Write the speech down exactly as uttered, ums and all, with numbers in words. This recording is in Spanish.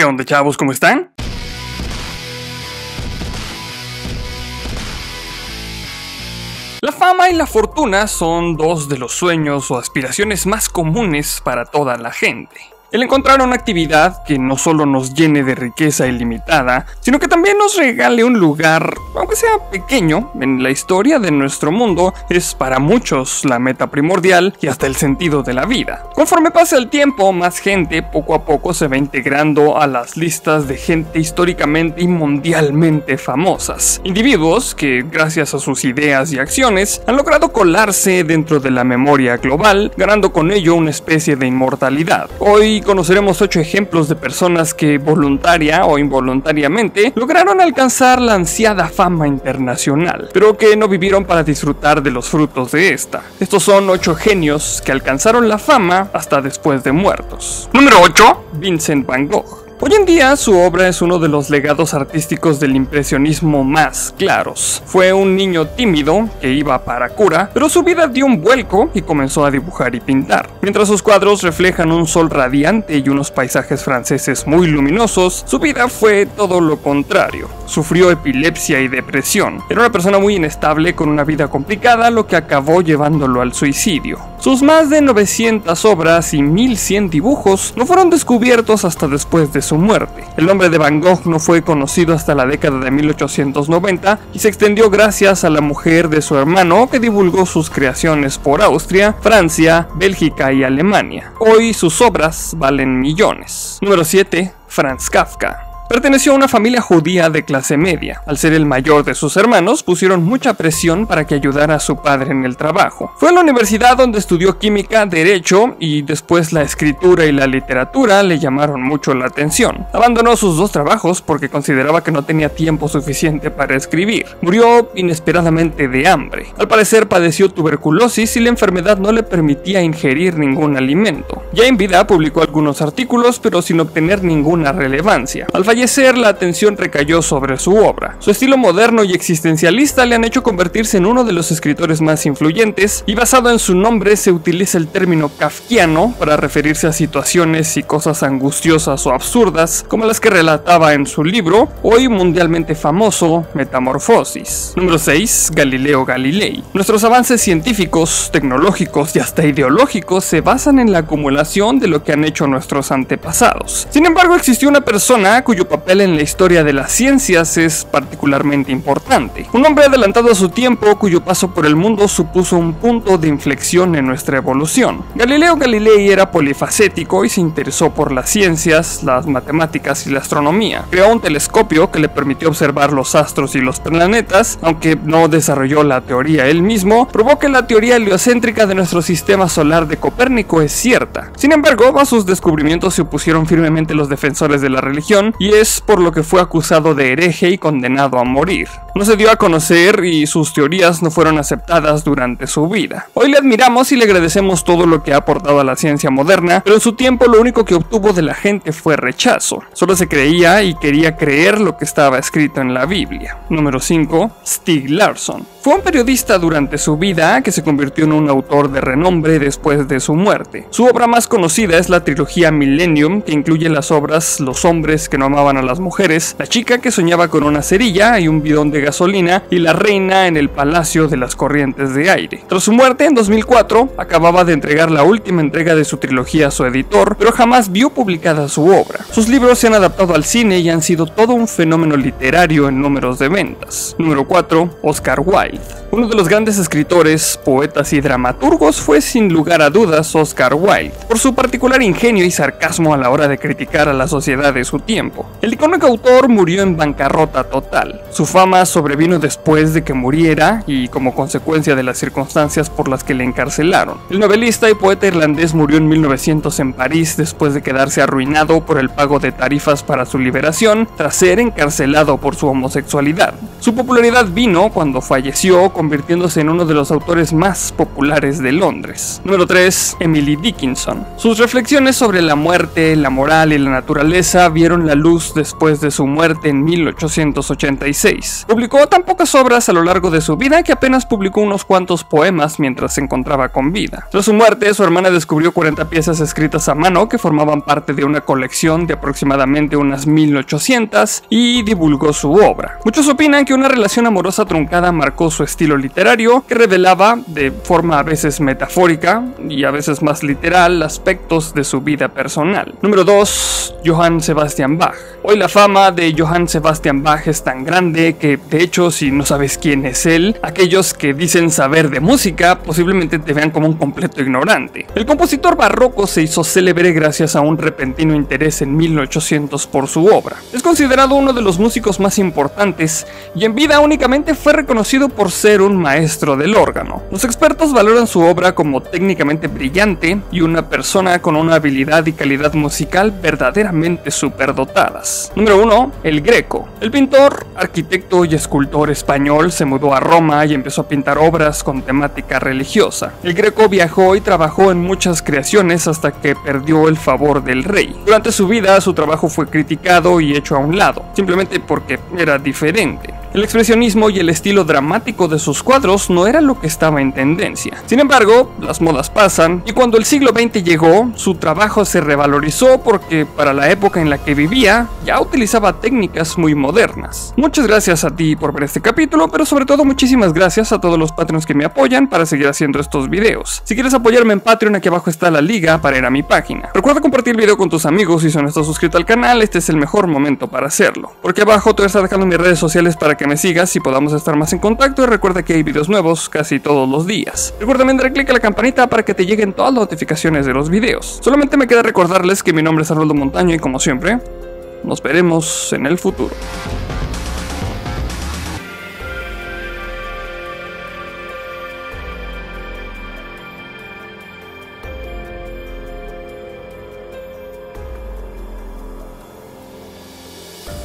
onda, chavos? ¿Cómo están? La fama y la fortuna son dos de los sueños o aspiraciones más comunes para toda la gente. El encontrar una actividad que no solo nos llene de riqueza ilimitada, sino que también nos regale un lugar, aunque sea pequeño, en la historia de nuestro mundo, es para muchos la meta primordial y hasta el sentido de la vida. Conforme pasa el tiempo, más gente poco a poco se va integrando a las listas de gente históricamente y mundialmente famosas. Individuos que, gracias a sus ideas y acciones, han logrado colarse dentro de la memoria global, ganando con ello una especie de inmortalidad. Hoy conoceremos ocho ejemplos de personas que voluntaria o involuntariamente lograron alcanzar la ansiada fama internacional, pero que no vivieron para disfrutar de los frutos de esta. Estos son ocho genios que alcanzaron la fama hasta después de muertos. Número ocho. Vincent Van Gogh. Hoy en día su obra es uno de los legados artísticos del impresionismo más claros. Fue un niño tímido que iba para cura, pero su vida dio un vuelco y comenzó a dibujar y pintar. Mientras sus cuadros reflejan un sol radiante y unos paisajes franceses muy luminosos, su vida fue todo lo contrario. Sufrió epilepsia y depresión. Era una persona muy inestable con una vida complicada, lo que acabó llevándolo al suicidio. Sus más de novecientas obras y mil cien dibujos no fueron descubiertos hasta después de su muerte. El nombre de Van Gogh no fue conocido hasta la década de mil ochocientos noventa y se extendió gracias a la mujer de su hermano que divulgó sus creaciones por Austria, Francia, Bélgica y Alemania. Hoy sus obras valen millones. Número siete. Franz Kafka. Perteneció a una familia judía de clase media. Al ser el mayor de sus hermanos, pusieron mucha presión para que ayudara a su padre en el trabajo. Fue a la universidad donde estudió química, derecho y después la escritura y la literatura le llamaron mucho la atención. Abandonó sus dos trabajos porque consideraba que no tenía tiempo suficiente para escribir. Murió inesperadamente de hambre. Al parecer padeció tuberculosis y la enfermedad no le permitía ingerir ningún alimento. Ya en vida publicó algunos artículos, pero sin obtener ninguna relevancia. Al fallecer, la atención recayó sobre su obra. Su estilo moderno y existencialista le han hecho convertirse en uno de los escritores más influyentes, y basado en su nombre se utiliza el término kafkiano para referirse a situaciones y cosas angustiosas o absurdas, como las que relataba en su libro, hoy mundialmente famoso, Metamorfosis. Número seis. Galileo Galilei. Nuestros avances científicos, tecnológicos y hasta ideológicos se basan en la acumulación de lo que han hecho nuestros antepasados. Sin embargo, existió una persona cuyo papel en la historia de las ciencias es particularmente importante. Un hombre adelantado a su tiempo cuyo paso por el mundo supuso un punto de inflexión en nuestra evolución. Galileo Galilei era polifacético y se interesó por las ciencias, las matemáticas y la astronomía. Creó un telescopio que le permitió observar los astros y los planetas, aunque no desarrolló la teoría él mismo. Probó que la teoría heliocéntrica de nuestro sistema solar de Copérnico es cierta. Sin embargo, a sus descubrimientos se opusieron firmemente los defensores de la religión, y es por lo que fue acusado de hereje y condenado a morir. No se dio a conocer y sus teorías no fueron aceptadas durante su vida. Hoy le admiramos y le agradecemos todo lo que ha aportado a la ciencia moderna, pero en su tiempo lo único que obtuvo de la gente fue rechazo. Solo se creía y quería creer lo que estaba escrito en la Biblia. Número cinco. Stieg Larsson. Fue un periodista durante su vida que se convirtió en un autor de renombre después de su muerte. Su obra más conocida es la trilogía Millennium, que incluye las obras Los hombres que no amaban a las mujeres, La chica que soñaba con una cerilla y un bidón de gasolina, y La reina en el palacio de las corrientes de aire. Tras su muerte en dos mil cuatro, acababa de entregar la última entrega de su trilogía a su editor, pero jamás vio publicada su obra. Sus libros se han adaptado al cine y han sido todo un fenómeno literario en números de ventas. Número cuatro. Oscar Wilde. Uno de los grandes escritores, poetas y dramaturgos fue sin lugar a dudas Oscar Wilde, por su particular ingenio y sarcasmo a la hora de criticar a la sociedad de su tiempo. El icónico autor murió en bancarrota total. Su fama sobrevino después de que muriera y como consecuencia de las circunstancias por las que le encarcelaron. El novelista y poeta irlandés murió en mil novecientos en París después de quedarse arruinado por el pago de tarifas para su liberación tras ser encarcelado por su homosexualidad. Su popularidad vino cuando falleció, convirtiéndose en uno de los autores más populares de Londres. Número tres. Emily Dickinson. Sus reflexiones sobre la muerte, la moral y la naturaleza vieron la luz después de su muerte en mil ochocientos ochenta y seis. Publicó tan pocas obras a lo largo de su vida que apenas publicó unos cuantos poemas mientras se encontraba con vida. Tras su muerte, su hermana descubrió cuarenta piezas escritas a mano que formaban parte de una colección de aproximadamente unas mil ochocientas y divulgó su obra. Muchos opinan que una relación amorosa truncada marcó su estilo literario, que revelaba, de forma a veces metafórica y a veces más literal, aspectos de su vida personal. Número dos. Johann Sebastian Bach. Hoy la fama de Johann Sebastian Bach es tan grande que, de hecho, si no sabes quién es él, aquellos que dicen saber de música posiblemente te vean como un completo ignorante. El compositor barroco se hizo célebre gracias a un repentino interés en mil ochocientos por su obra. Es considerado uno de los músicos más importantes y en vida únicamente fue reconocido por ser un maestro del órgano. Los expertos valoran su obra como técnicamente brillante y una persona con una habilidad y calidad musical verdaderamente superdotadas. Número uno. El Greco. El pintor, arquitecto y escultor español se mudó a Roma y empezó a pintar obras con temática religiosa. El Greco viajó y trabajó en muchas creaciones hasta que perdió el favor del rey. Durante su vida su trabajo fue criticado y hecho a un lado, simplemente porque era diferente. El expresionismo y el estilo dramático de sus cuadros no era lo que estaba en tendencia. Sin embargo, las modas pasan y cuando el siglo veinte llegó, su trabajo se revalorizó porque para la época en la que vivía ya utilizaba técnicas muy modernas. Muchas gracias a ti por ver este capítulo, pero sobre todo muchísimas gracias a todos los Patreons que me apoyan para seguir haciendo estos videos. Si quieres apoyarme en Patreon, aquí abajo está la liga para ir a mi página. Recuerda compartir el video con tus amigos y si no estás suscrito al canal, este es el mejor momento para hacerlo. Porque abajo te voy a estar dejando mis redes sociales para que me sigas y podamos estar más en contacto, y recuerda que hay videos nuevos casi todos los días. Recuerda también darle click a la campanita para que te lleguen todas las notificaciones de los videos. Solamente me queda recordarles que mi nombre es Arnoldo Montaño y como siempre, nos veremos en el futuro.